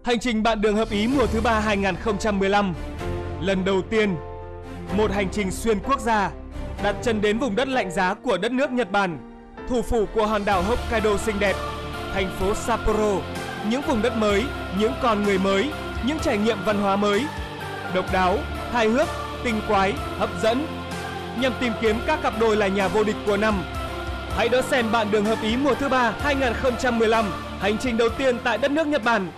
Hành trình bạn đường hợp ý mùa thứ 3 2015. Lần đầu tiên, một hành trình xuyên quốc gia, đặt chân đến vùng đất lạnh giá của đất nước Nhật Bản, thủ phủ của hòn đảo Hokkaido xinh đẹp, thành phố Sapporo, những vùng đất mới, những con người mới, những trải nghiệm văn hóa mới, độc đáo, hài hước, tinh quái, hấp dẫn, nhằm tìm kiếm các cặp đôi là nhà vô địch của năm. Hãy đón xem bạn đường hợp ý mùa thứ 3 2015, hành trình đầu tiên tại đất nước Nhật Bản.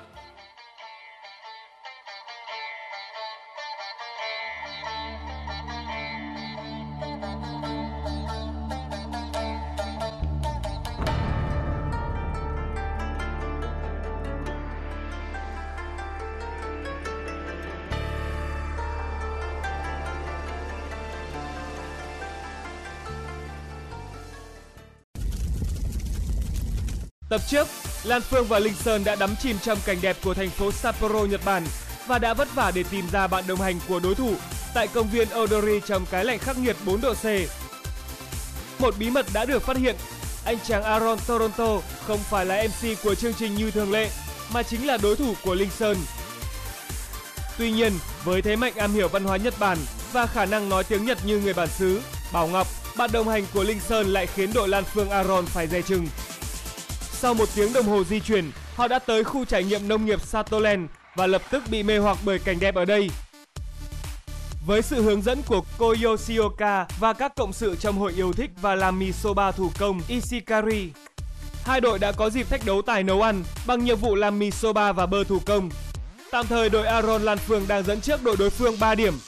Tập trước, Lan Phương và Linh Sơn đã đắm chìm trong cảnh đẹp của thành phố Sapporo, Nhật Bản và đã vất vả để tìm ra bạn đồng hành của đối thủ tại công viên Odori trong cái lạnh khắc nghiệt 4 độ C. Một bí mật đã được phát hiện, anh chàng Aaron Toronto không phải là MC của chương trình như thường lệ, mà chính là đối thủ của Linh Sơn. Tuy nhiên, với thế mạnh am hiểu văn hóa Nhật Bản và khả năng nói tiếng Nhật như người bản xứ, Bảo Ngọc, bạn đồng hành của Linh Sơn lại khiến đội Lan Phương Aaron phải dè chừng. Sau một tiếng đồng hồ di chuyển, họ đã tới khu trải nghiệm nông nghiệp Satoland và lập tức bị mê hoặc bởi cảnh đẹp ở đây. Với sự hướng dẫn của cô Yoshioka và các cộng sự trong hội yêu thích và làm mì soba thủ công Ishikari, hai đội đã có dịp thách đấu tài nấu ăn bằng nhiệm vụ làm mì soba và bơ thủ công. Tạm thời đội Aaron Lan Phương đang dẫn trước đội đối phương 3 điểm.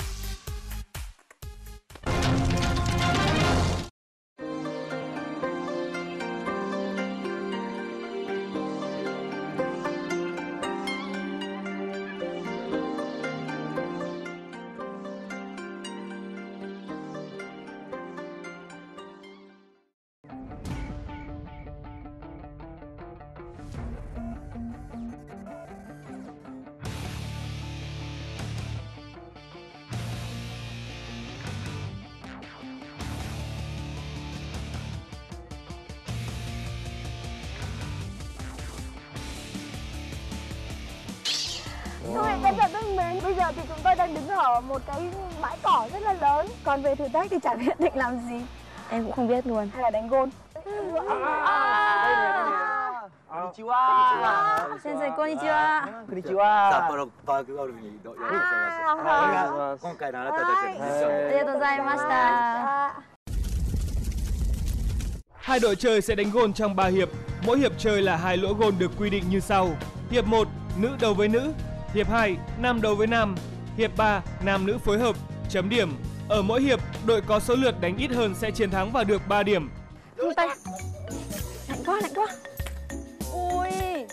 Các bạn thân mến, bây giờ thì chúng tôi đang đứng ở một cái bãi cỏ rất là lớn. Còn về thử thách thì chẳng biết định làm gì. Em cũng không biết luôn. Hay là đánh gôn. Konnichiwa. Sensei, konnichiwa. Konnichiwa. Sapporo Park Golf によろしくお願いします。今回のあなたたちのミッション。 ありがとうございました。 Hai đội chơi sẽ đánh gôn trong 3 hiệp. Mỗi hiệp chơi là 2 lỗ gôn được quy định như sau. Hiệp 1, nữ đấu với nữ. Hiệp 2, nam đấu với nam. Hiệp 3, nam nữ phối hợp. Chấm điểm. Ở mỗi hiệp, đội có số lượt đánh ít hơn sẽ chiến thắng và được 3 điểm. Vung tay. Lạnh quá, lạnh quá. Ui.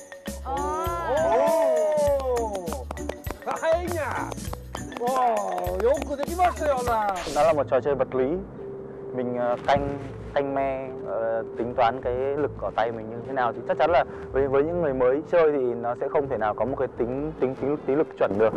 Hay nhỉ. Yoku dekimashita là. Đó là một trò chơi vật lý. Mình canh me, tính toán cái lực ở tay mình như thế nào thì chắc chắn là với những người mới chơi thì nó sẽ không thể nào có một cái tính lực chuẩn được.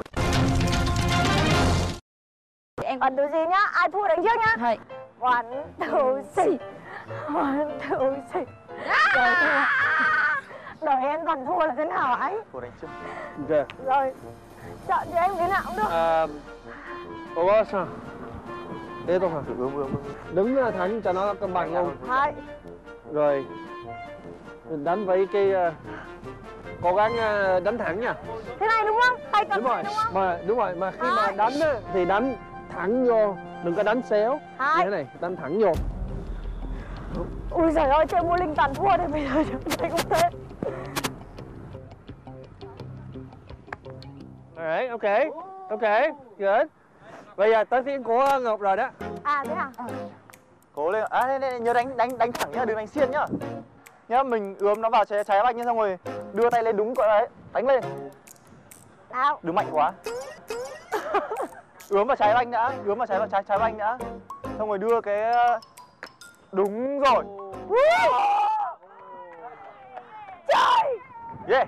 Em ấn từ gì nhá, ai thua đánh trước nhá. Hay. One, two, three. One, two, three. Rồi thua. Đời em toàn thua là thế nào anh? Thua đánh trước. Ok. Rồi, chọn cho em cái nào cũng được. Có sao? Thế thôi hả? Đứng thẳng cho nó cân bằng luôn. Hai. Rồi mình đánh với cái cố gắng đánh thẳng nha. Thế này đúng không? Tay cầm Đúng rồi. đúng không? Đúng rồi, mà khi mà đánh á, thì đánh thẳng vô, đừng có đánh xéo. Như thế này, đánh thẳng vô. Ui giời ơi, chơi bowling toàn thua thì bây giờ chơi cũng thế. Alright, ok, good. Bây giờ tới phiên của Ngọc rồi đó. À thế à? Cố lên. Nhớ đánh thẳng nhá, đừng đánh xiên nhá. Nhá, mình ướm nó vào trái banh nhá, xong rồi đưa tay lên đúng cỡ đấy, đánh lên. Nào. Đừng mạnh quá. Ướm vào trái banh đã, trái banh đã. Xong rồi đưa cái đúng rồi. Trời. Yeah.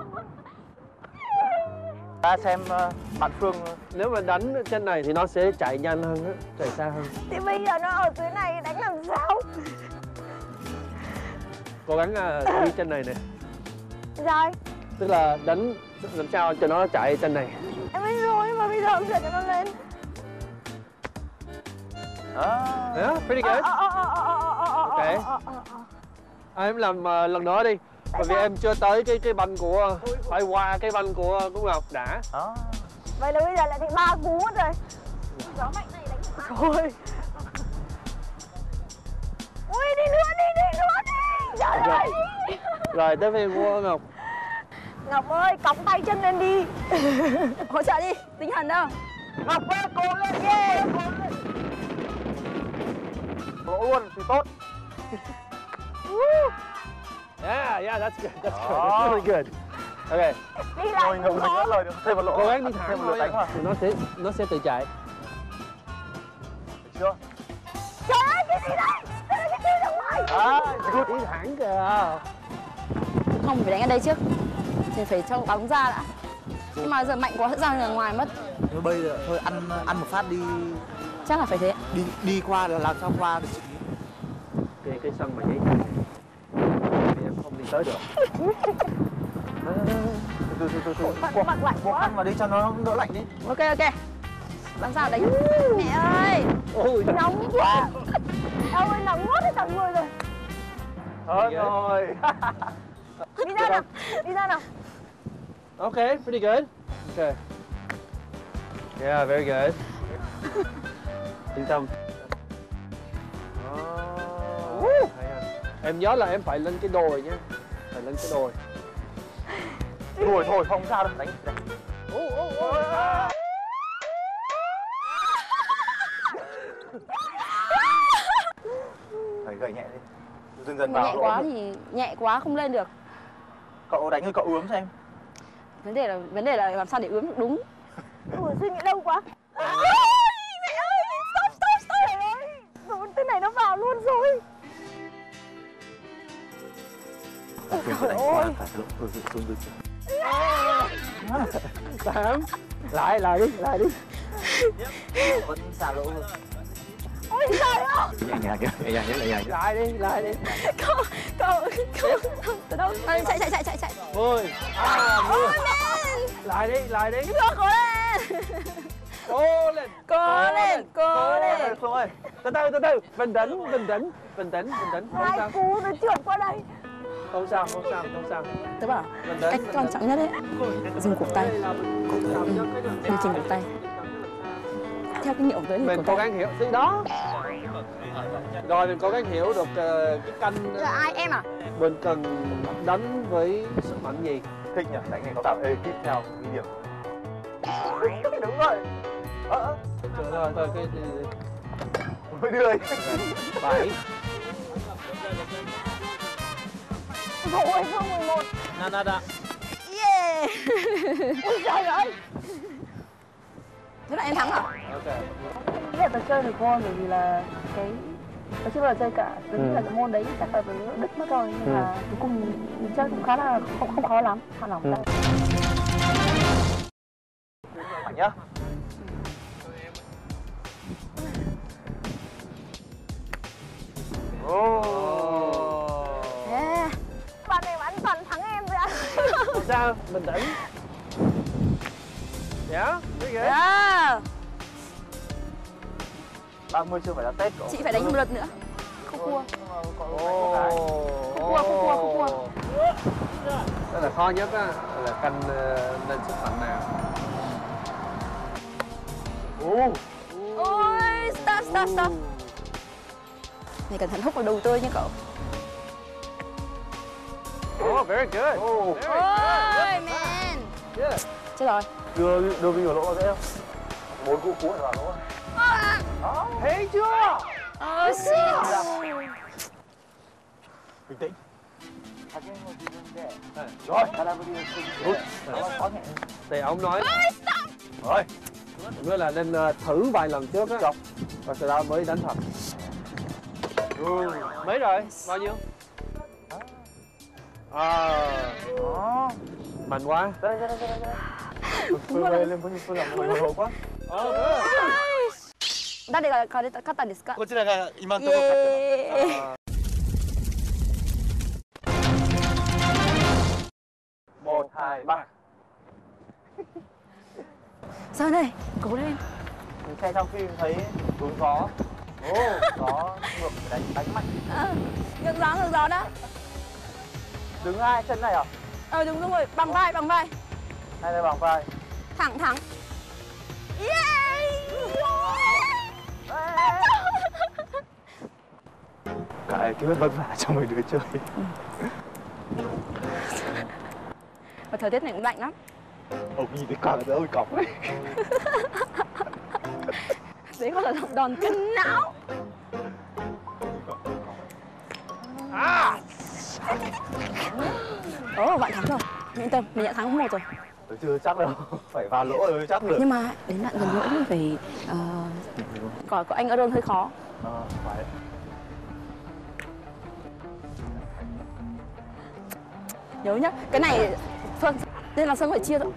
Ta xem bạn Phương. Nếu mà đánh trên này thì nó sẽ chạy nhanh hơn á, chạy xa hơn. Thì bây giờ nó ở dưới này đánh làm sao? Cố gắng đi trên này nè. Rồi, Tức là đánh làm sao cho nó chạy trên này. Em biết rồi mà bây giờ em sẽ cho nó lên. Yeah, pretty good. Okay. Em làm lần nữa đi. Bởi vì em chưa tới cái banh của, phải qua cái banh của Ngọc đã. Vậy là bây giờ lại thành 3 cú mất rồi. Gió mạnh này đánh rồi. Ui đi nữa đi. Trời ơi. Rồi tới phiên của Ngọc. Ngọc ơi, cõng tay chân lên đi. Hỗ trợ đi, tinh thần đâu. Ngọc ơi, cố lên ghê. Lỗ luôn thì tốt. Yeah, that's good. That's good. That's really good. Okay. Đi lại. Rồi Ngọc rất lời được. Thêm một lỗ. Cố gắng đi thẳng thêm một thôi. lỗ đánh vào. Thì nó sẽ tự chạy. Được chưa? Trời ơi, cái gì đây? Đây là cái gì ra ngoài? Đi thẳng kìa. Không, phải đánh ở đây trước. Thì phải cho bóng ra đã. Nhưng mà giờ mạnh quá sẽ ra ngoài mất. Thôi bây giờ thôi ăn một phát đi, Chắc là phải thế. đi qua là làm sao qua được. Cái sân mà nhảy thì em không đi tới được. Từ. Mặt lạnh Buộc quá. khăn vào đi cho nó đỡ lạnh đi. Ok. Làm sao đánh? Mẹ ơi. Ôi, Nóng quá. Em ơi, nóng ngốt hết cả người rồi. Thôi rồi. Đi ra nào. okay, pretty good. Okay. Yeah, very good. Yên tâm. Hay ha. Em nhớ là em phải lên cái đồi nhé. Phải lên cái đồi. Đuổi thôi không sao đâu, đánh. Phải gậy nhẹ đi. Dần dần Mà vào nhẹ lỗ. quá thì nhẹ quá không lên được. Cậu đánh ơi, cậu ướm xem. Vấn đề là làm sao để ướm được đúng. Ủa, suy nghĩ lâu quá. Mẹ ơi, stop. Trời ơi, rồi tên này nó vào luôn rồi. Trời ơi. Phải lỗ xuống dưới. Tám. Lại đi. Vẫn xả lỗ luôn. Ôi trời ơi. Nhẹ nhàng. Lại đi. Cậu từ đâu? Chạy. 10. Ôi men. Lại đi. Cố lên. Cố lên. Cố lên. Từ từ. Bình tĩnh. Không Hai sao. cú nó trượt qua đây. Không sao. Tớ bảo Bình tĩnh. cách quan trọng nhất đấy, dùng cổ tay. Điều chỉnh cổ tay. Theo kinh nghiệm của tớ thì Mình cổ cố tay. gắng hiểu gì đó. Rồi mình cố gắng hiểu được cái canh. Là ai em à? Mình cần đánh với sức mạnh gì? Thích nhỉ, đánh này nó tạo ekip theo cái điểm. Đúng rồi. Thôi cái Mới đưa ấy. 7. Rồi, phương 11. Nada. Yeah. Ôi trời ơi. Thế là em thắng hả? Ok. Bây giờ tớ chơi được con bởi vì là cái tớ chưa bao giờ chơi cả, tớ nghĩ là cái môn đấy chắc là tớ đứt mất rồi, nhưng mà cuối cùng mình chơi cũng khá là không khó lắm, thả lỏng ra. Mạnh nhá. Yeah. Bạn này ăn toàn thắng em rồi ạ. Không sao, bình tĩnh. Dạ, very good. Yeah. 30 chưa phải là Tết cậu. Chị phải đánh một lượt nữa. Không cua. Không cua. Đó là khó nhất á, là canh lên sức mạnh nào. Ôi, stop. Này cẩn thận hút vào đầu tôi nha cậu. Oh, very good. Ôi, man. Yeah. Chết rồi. Đưa mình vào lỗ dễ không? 4 cú cuối vào lỗ. Thấy chưa? Oh, shit. Bình tĩnh. Rồi. Thì ông nói Rồi. nói là nên thử vài lần trước á, và sau đó mới đánh thật. Mấy rồi? Bao nhiêu? Mạnh quá. Lên phương làm người hồi quá. 誰が勝ったんですか？ こちらが今のところ勝ってます。 イエーイ。 1, 2, 3. Sơn ơi, cố lên. Mình xem trong phim thấy hướng gió. Gió ngược phải đánh mạnh. Ngược gió đó. Đứng hai chân này à? Đúng rồi, bằng vai. Hai tay bằng vai. Thẳng. Cái biết vất vả cho mấy đứa chơi. Và thời tiết này cũng lạnh lắm. Ông nhìn thấy cả đỡ ôi cọc ấy. Đấy gọi là đòn cân não. Bạn thắng rồi. Yên tâm, mình đã thắng 1 rồi. Chưa chắc đâu, phải vào lỗ rồi chắc được. Nhưng mà đến đoạn gần lỗ mình phải có anh Aaron hơi khó. Phải. Nhớ nhá, cái này Phương nên là Sơn phải chia thôi.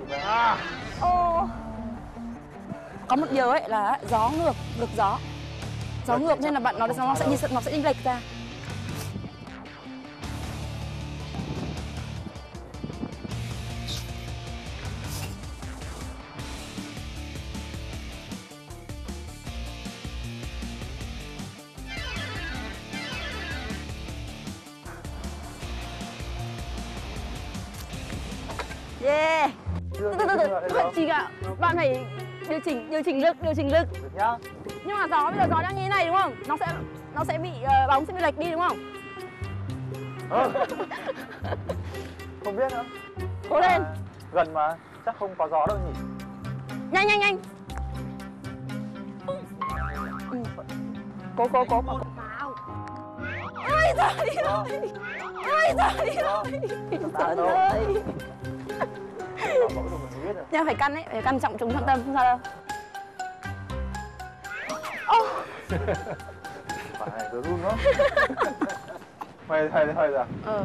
Có một điều ấy là gió ngược gió ngược nên là bạn nó sẽ đi lệch ra. Yeah. Từ chị ạ, bạn phải điều chỉnh lực. Được nhá. Nhưng mà bây giờ gió đang như thế này đúng không? Nó sẽ bị bóng sẽ bị lệch đi đúng không? Không biết nữa. Cố lên. Gần mà, chắc không có gió đâu nhỉ. Nhanh. Cố. Ôi giời ơi. Trời ơi. Nhưng phải căn ấy, phải căn trọng tâm, không sao đâu. Phải này, tớ run lắm. Mày thầy à?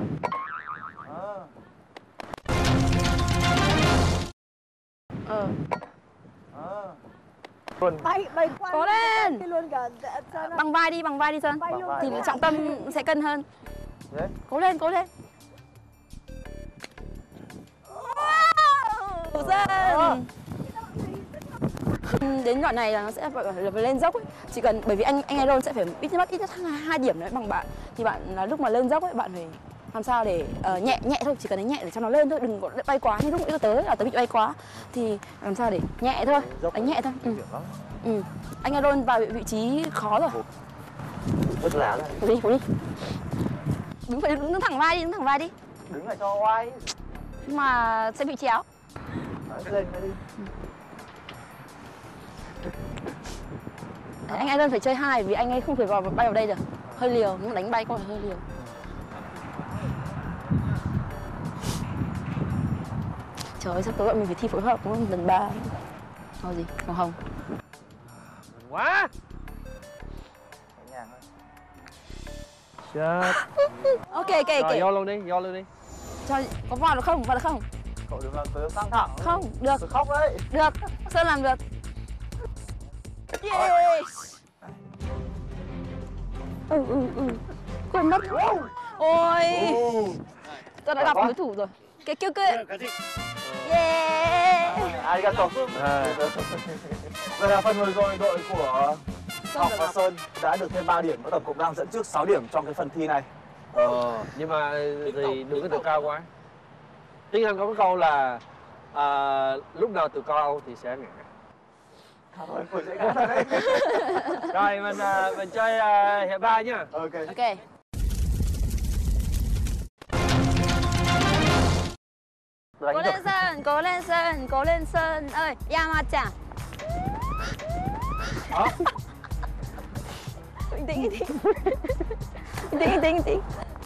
Bay qua. Cố lên. Bằng vai đi Sơn. Thì trọng tâm sẽ cân hơn. Đấy. Cố lên. Sơn. Đến đoạn này là nó sẽ phải lên dốc ấy. Chỉ cần bởi vì anh Aaron sẽ phải ít nhất 2 điểm đấy bằng bạn. Thì bạn là lúc mà lên dốc ấy bạn phải làm sao để nhẹ thôi, chỉ cần đánh nhẹ để cho nó lên thôi, đừng có bay quá. Như lúc nãy tớ bị bay quá thì làm sao để nhẹ thôi, đánh nhẹ thôi. Anh Aaron vào vị trí khó rồi. Vất vả Đi. rồi. Đứng thẳng vai đi. Đứng lại cho oai. Nhưng mà sẽ bị chéo. Lên đi. Anh Aaron phải chơi 2 vì anh ấy không thể bay vào đây được. Hơi liều, nhưng đánh bay có phải hơi liều. Trời ơi, sắp tới bọn mình phải thi phối hợp đúng không? Lần 3. Màu gì? Màu hồng. Quá. Nhẹ nhàng Chết. thôi. Ok. Rồi, vô luôn đi. Cho có vào được không? Cậu đừng làm tớ căng thẳng. Không, được. Tớ khóc đấy. Được, Sơn làm được. Yes. Quên mất. Ôi. Tôi đã gặp đối thủ rồi. Cái kêu cười. Yeah. Arigato. Vậy là phần vừa rồi đội của Ngọc và Sơn đã được thêm 3 điểm, tổng cộng đang dẫn trước 6 điểm trong cái phần thi này. Nhưng mà thì đừng có tự cao quá. Tiếng Anh có cái câu là lúc nào tự cao thì sẽ ngã. Thôi, sẽ ngã thật đấy. Rồi mình chơi hiệp 3 nhá. Ok. Cố lên Sơn ơi, Yamacha. Bình tĩnh.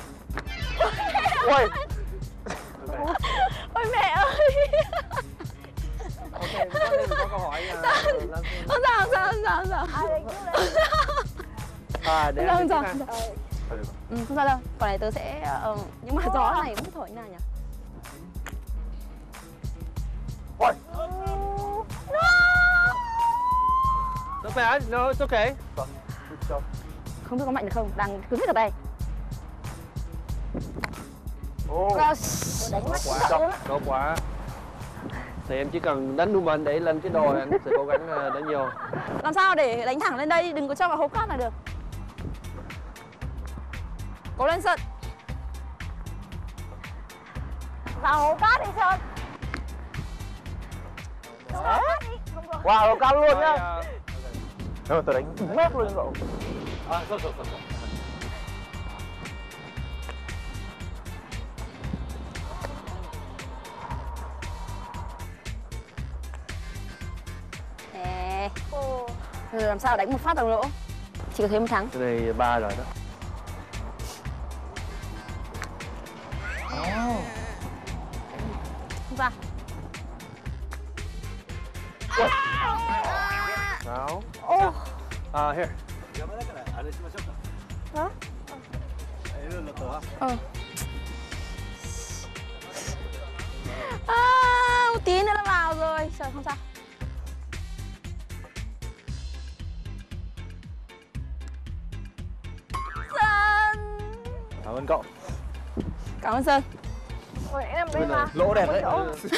Ôi. Ôi mẹ ơi. Ok, mình có câu hỏi Không sao. Không sao đâu. Còn này tớ sẽ nhưng mà gió này không thổi như nào nhỉ? Ôi. Not bad, no, it's okay. Không biết có mạnh được không? Đang cứng hết cả tay. Tốt quá. Thì em chỉ cần đánh đu mình để lên cái đồi, anh sẽ cố gắng đánh vô. Làm sao để đánh thẳng lên đây, đừng có cho vào hố cát là được. Cố lên Sơn. Vào hố cát đi Sơn. Wow, hố cát luôn nhá. Tôi đánh mét luôn cậu. Rồi. Rồi làm sao đánh một phát vào lỗ. Chỉ có thế mới thắng. Cái này 3 rồi đó. Không ra. 6. Here. Hả? Một tí nữa là vào rồi. Trời, không sao. Sơn. Cảm ơn cậu. Cảm ơn Sơn. Ôi, em đây mà. Lỗ đẹp đấy.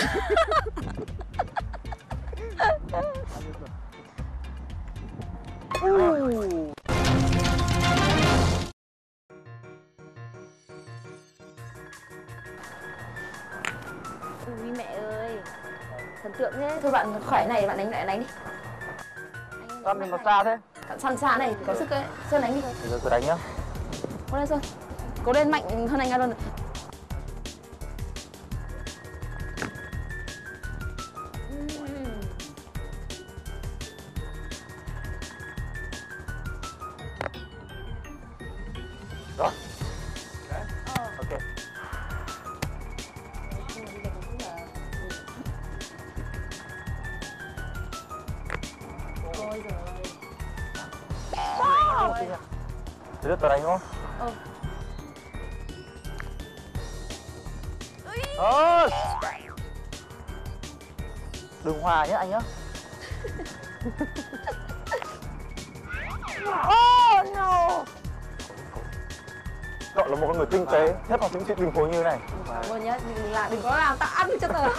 Ui mẹ ơi. Thần tượng thế. Thôi bạn khỏe này bạn đánh đi. Con mình có xa thế? Săn xa này có sức ấy. Sơn đánh đi. Bây giờ tôi đánh nhá. Cố lên Sơn. Cố lên mạnh hơn anh Aaron. Rồi. Ok. Ôi giời ơi. Thế được tôi đánh không? Đừng hòa nhé anh nhá. Oh no. Cậu là một con người tinh tế, nhất là những chuyện tình huống như này. Cảm ơn nhá, đừng có làm tao ăn cho tớ.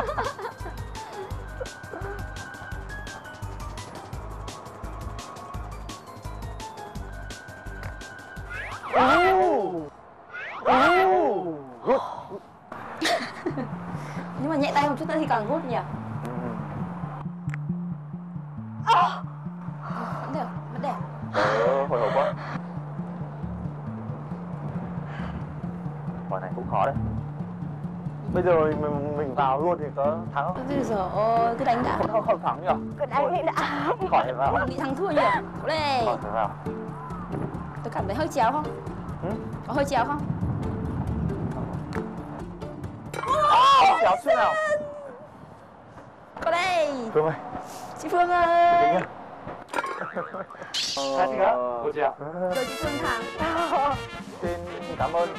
Nhưng mà nhẹ tay một chút nữa thì càng good nhỉ? Vẫn được, vẫn đẹp. Hồi hộp quá. Quả này cũng khó đấy. Bây giờ mình vào luôn thì có thắng không? Bây giờ cứ đánh đã. Không thắng nhỉ? Cứ đánh đi đã. Khỏi vào. Không bị thắng thua nhỉ? Cố lên. Khỏi vào. Tôi cảm thấy hơi chéo không? Có hơi chéo không? Chéo chút nào. Có đây. Phương ơi. Chị Phương ơi. Đấy nhá. Cô chị ạ. Rồi chị Phương thắng. Xin cảm ơn.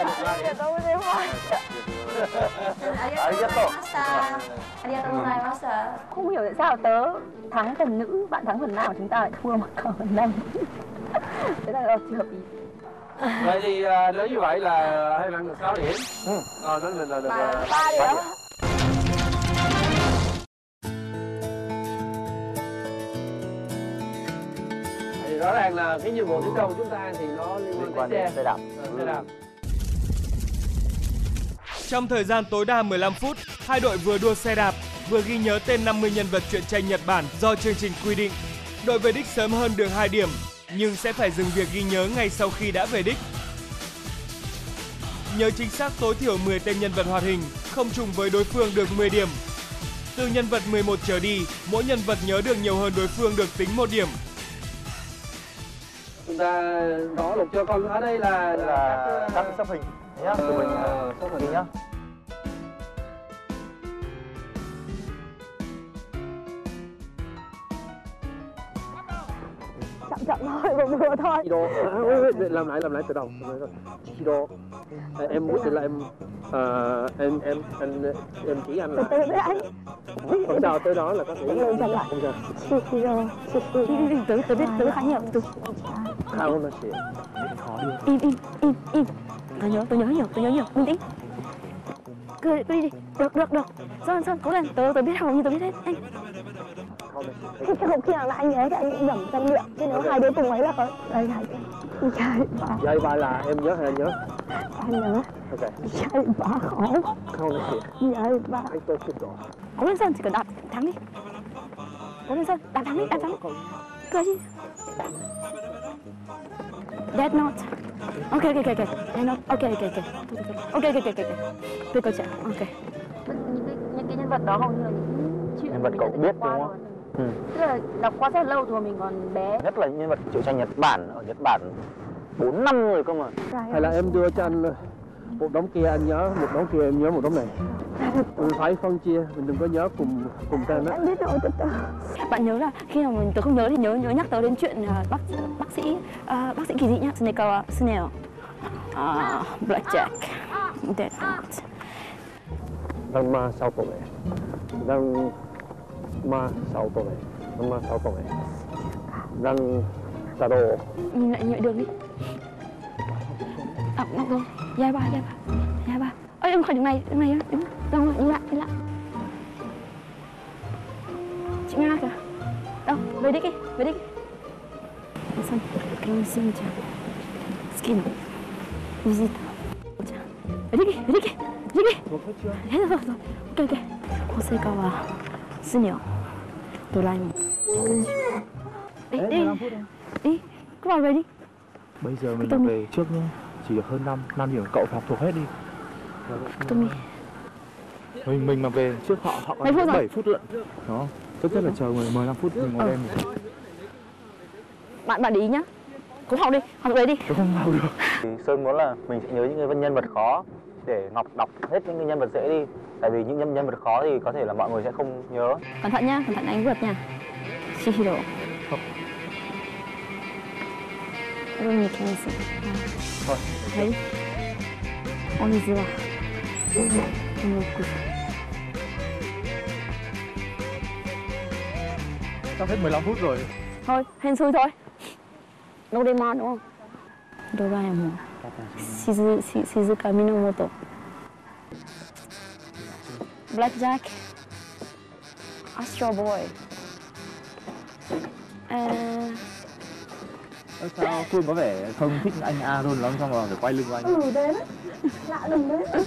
Arigato gozaimasu. Không hiểu tại sao tớ thắng phần nữ, bạn thắng phần nam, chúng ta lại thua một phần nam. Thế là chưa hợp ý. Vậy thì nếu như vậy là hai bạn được 6 điểm. Nói mình là được 3 điểm. Thì rõ ràng là cái nhiệm vụ tiến công của chúng ta thì nó liên quan đến xe đạp. Xe đạp. Trong thời gian tối đa 15 phút, hai đội vừa đua xe đạp, vừa ghi nhớ tên 50 nhân vật truyện tranh Nhật Bản do chương trình quy định. Đội về đích sớm hơn được 2 điểm, nhưng sẽ phải dừng việc ghi nhớ ngay sau khi đã về đích. Nhớ chính xác tối thiểu 10 tên nhân vật hoạt hình, không trùng với đối phương được 10 điểm. Từ nhân vật 11 trở đi, mỗi nhân vật nhớ được nhiều hơn đối phương được tính 1 điểm. Chúng ta đỏ lục cho con ở đây là các sắp hình nhá, tụi mình ghi nhá. Chậm thôi, vừa thôi. Kido, làm lại từ đầu. Kido, em quyết định là em chỉ anh là. Từ đấy anh. Không sao, tới đó là có thể. Lên chậm lại. Tớ khá nhiều. Không nó sẽ. Im. Tớ nhớ nhiều, bình tĩnh. Cứ đi đi. Được. Sơn, cố lên. Tớ biết hầu như tớ biết hết. Anh. Thế không khi nào là anh nhớ thì anh cũng ngầm tâm luyện. Chứ nếu hai đứa cùng ấy là có... Đây, Dạy bài là em nhớ hay anh nhớ? anh nhớ. Ok. Dạy bà khó. Không được kìa. Dạy bà. Anh tôi biết rồi. Cố lên Sơn, chỉ cần đạp thắng đi. Cố lên Sơn, đạp thắng đi. Cười đi. Dead note. Ok. Dead note. Ok. Tôi câu chuyện. Ok. Những cái nhân vật đó hầu như là những chuyện Nhân vật cậu biết đúng không? Tức là đọc qua rất lâu rồi mình còn bé. Nhất là những nhân vật truyện tranh Nhật Bản, ở Nhật Bản 4 năm rồi cơ mà. Hay là em đưa cho anh một đống kia anh nhớ, một đống kia em nhớ một đống này. Mình phải phân chia, mình đừng có nhớ cùng tên đó. Anh biết rồi, từ từ. Bạn nhớ là khi nào mình tớ không nhớ thì nhớ nhắc tớ đến chuyện bác sĩ kỳ dị nhá, Snake Snail, Blackjack, Dead Note. Răng ma 6 tuần này. Răng ma 6 tuần này. Răng tà đồ. Nhìn lại nhựa đường đi. Ngọc rồi. Dài ba. Ơi em khỏi đường này á. Đúng. Rồi, đi lại. Chị Nga kìa. Đâu, về đích đi. Xong, kênh xin chào. Skin. Visit. Về đích đi. Hết rồi. Ok. Hosokawa Sunio. Doraemon. Đi. Cứ vào về đi. Bây giờ mình là về trước nhá. Chỉ được hơn 5 điểm cậu học thuộc hết đi. Tommy. Mình mà về trước họ Mấy phút rồi? 7 phút lận. Đó. Tốt nhất là chờ 15 phút mình ngồi đây. Bạn để ý nhá. Cố học đi, học về đi. Tôi không học được. Thì Sơn muốn là mình sẽ nhớ những cái nhân vật khó để Ngọc đọc hết những cái nhân vật dễ đi. Tại vì những nhân vật khó thì có thể là mọi người sẽ không nhớ. Cẩn thận nhá, anh vượt nha. Chihiro. Rumi Kensu. Thôi. Thấy. Onizuwa. Tomoku. Sắp hết 15 phút rồi. Thôi, hên xui thôi. Doraemon đúng không? Doraemon. Shizuka Minamoto. Blackjack. Astro Boy. Sao Phương có vẻ không thích anh Aaron lắm, xong rồi phải quay lưng của anh. Đấy. Lạ lùng đấy.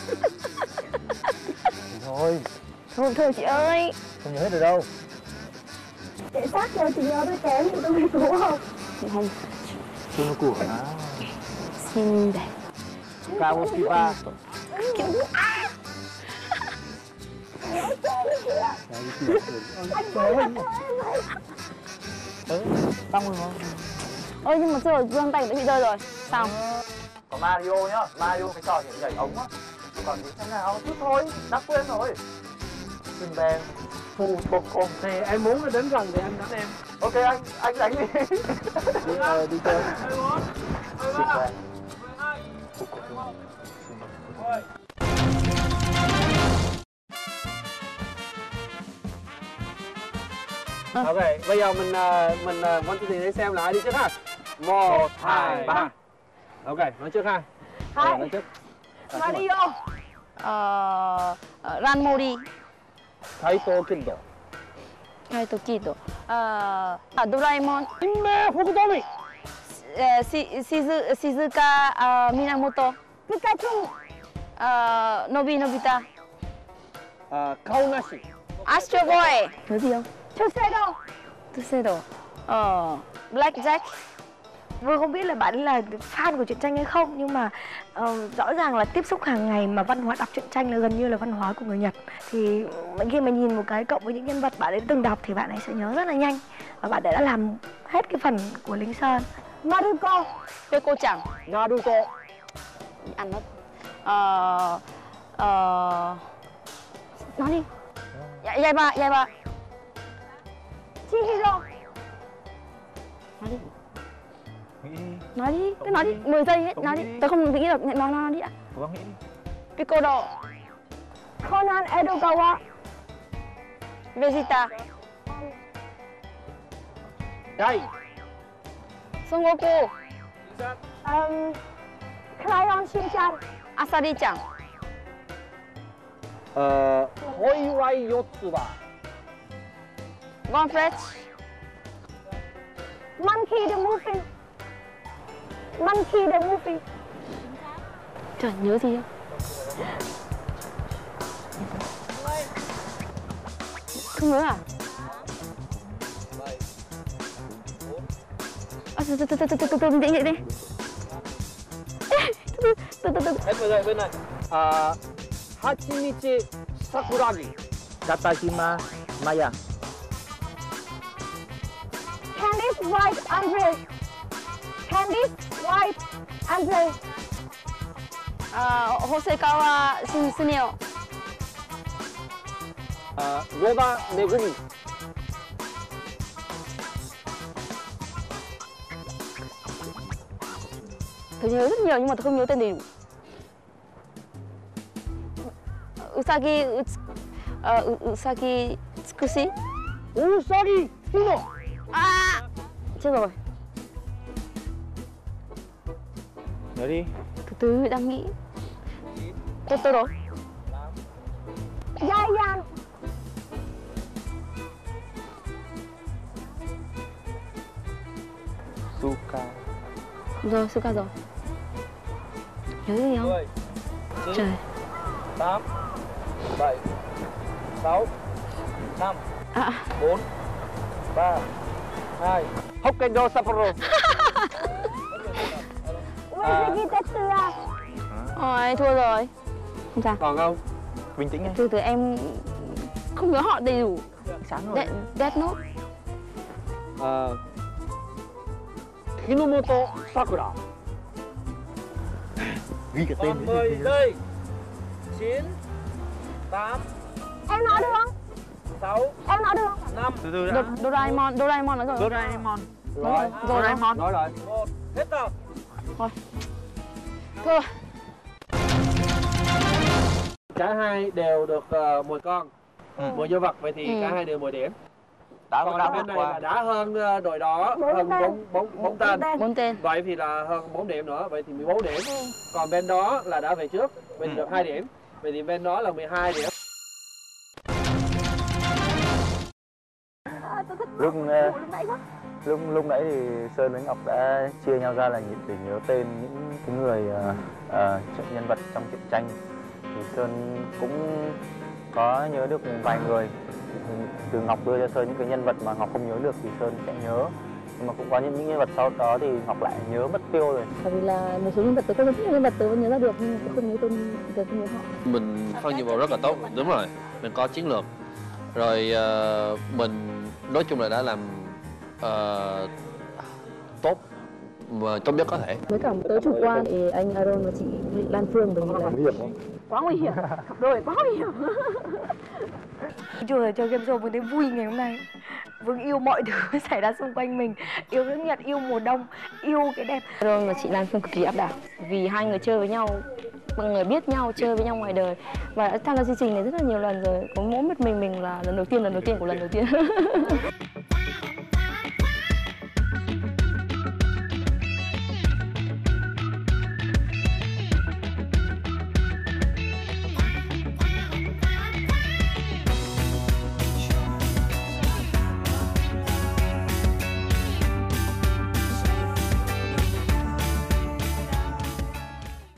Thôi chị ơi. Không nhớ hết được đâu. Để xác cho chị nhớ tôi kém thì tôi cố không? Không. Phương nó của hả? Xin đẹp. Kawakiba. Xong rồi không? Ôi nhưng mà chưa giương tay đã bị rơi rồi. Sao? Có Mario nhá, Mario cái trò nhảy ống á. Còn gì thế nào chút thôi, đã quên rồi. Xin bè. Phù bộc con. Thì em muốn nó đến gần thì anh đánh em. Ok anh đánh đi. Đi chơi. Xin bè. Ok, bây giờ mình quan trọng để xem lại đi trước ha. 1, 2, 3. Ok, nói trước ha. Nói trước. Mario. Ranmori. Kaito Kido. Kaito Kido. Doraemon. Inme Fukutomi. Shizuka Minamoto. Pikachu. Nobita. Kaonashi. Astro Boy. Nhớ gì không? Tuxedo. Blackjack. Vương không biết là bạn là fan của truyện tranh hay không, nhưng mà rõ ràng là tiếp xúc hàng ngày mà văn hóa đọc truyện tranh là gần như là văn hóa của người Nhật. Thì khi mà nhìn một cái cộng với những nhân vật bạn ấy từng đọc thì bạn ấy sẽ nhớ rất là nhanh. Và bạn ấy đã làm hết cái phần của Lính Sơn. Naruto. Cô chẳng. Naruto. Ăn mất. Nói đi. Yaiba. Chihiro. Nói đi, cứ nói đi, 10 giây hết, nói đi. Tớ không nghĩ được, nói đi ạ. Cố gắng nghĩ đi. Piccolo. Conan Edogawa. Vegeta. Đây. Son Goku. Crayon Shinchan. Asari-chan. ホイワイ4つ葉。 Von Fresh. Monkey the movie. Monkey the movie. Trời, nhớ gì không? Không nhớ à? Từ đi đi. Hết bên này. Hachimichi Sakuragi. Katashima Maya. Candice White Andre. Candice White Andre. Hosokawa Suneo. Roba Megumi. Tôi nhớ rất nhiều nhưng mà tôi không nhớ tên đầy đủ. Usagi Tsukushi. Usagi Funo. À, chết rồi. Nhớ đi. Từ từ đang nghĩ. Totoro. Giant. Suka. Rồi, Suka rồi. Nhớ gì không? 10, 9, Trời. 8, 7, 6, 5, À, 4, 3, 2. Hokkaido Sapporo. Uzagi Tetsuya. Ôi, thua rồi. Không sao. Còn không? Bình tĩnh nha. Từ từ em không nhớ họ đầy đủ. Sáng rồi. Death Note. Kinomoto Sakura. Ghi cả tên. Còn 10 giây. 9, 8, Em nói được không? 6, Em nói được không? 5. Từ từ đã. Doraemon nói rồi. Doraemon. Rồi. Doraemon. Nói rồi. 1. Hết giờ. Thua. Cả hai đều được 10 con. 10 dấu vật, vậy thì cả hai đều 10 điểm. Còn bên này là đã hơn đội đó, hơn 4 tên. 4 tên. Vậy thì là hơn 4 điểm nữa, vậy thì 14 điểm. Còn bên đó là đã về trước, vậy thì được 2 điểm. Vậy thì bên đó là 12 điểm. Lúc nãy thì Sơn với Ngọc đã chia nhau ra là để nhớ tên những cái người nhân vật trong truyện tranh. Thì Sơn cũng có nhớ được vài người. Từ Ngọc đưa cho Sơn những cái nhân vật mà Ngọc không nhớ được thì Sơn sẽ nhớ. Nhưng mà cũng có những nhân vật sau đó thì Ngọc lại nhớ mất tiêu rồi. Bởi vì là một số nhân vật tôi có rất nhiều nhân vật tôi nhớ ra được nhưng tôi không nhớ tên, tôi không nhớ họ. Mình phân nhiệm vụ rất là tốt, đúng rồi. Mình có chiến lược. Rồi mình nói chung là đã làm tốt mà tốt nhất có thể. Với cả tới chủ quan thì anh Aaron và chị Lan Phương bởi vì là Nguy hiểm không? quá nguy hiểm, cặp đôi quá nguy hiểm. Chơi game show Vương thấy vui ngày hôm nay. Vương yêu mọi thứ xảy ra xung quanh mình, yêu nước Nhật, yêu mùa đông, yêu cái đẹp. Aaron và chị Lan Phương cực kỳ áp đảo vì hai người chơi với nhau, mọi người biết nhau, chơi với nhau ngoài đời và đã tham gia chương trình này rất là nhiều lần rồi. Có mỗi mình là lần đầu tiên của lần đầu tiên.